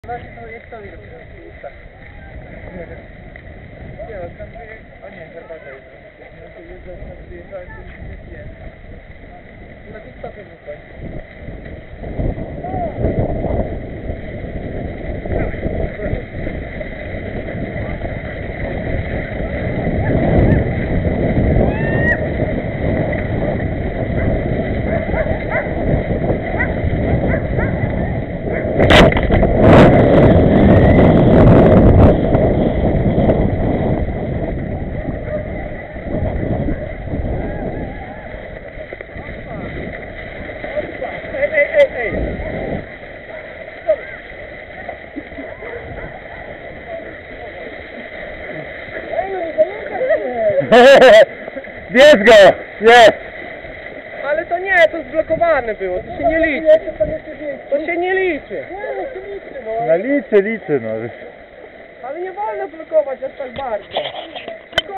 No jak to jest? Nie wiem. Nie, tam a nie, herbata jest. No to jest tam wyjechałem, to nic nie wiem. Na tym stopie wychodzi. Bierz go! Jest! Ale to nie, to zblokowane było, to się nie liczy. To się nie liczy. No liczy, no. Ale nie wolno blokować aż tak bardzo.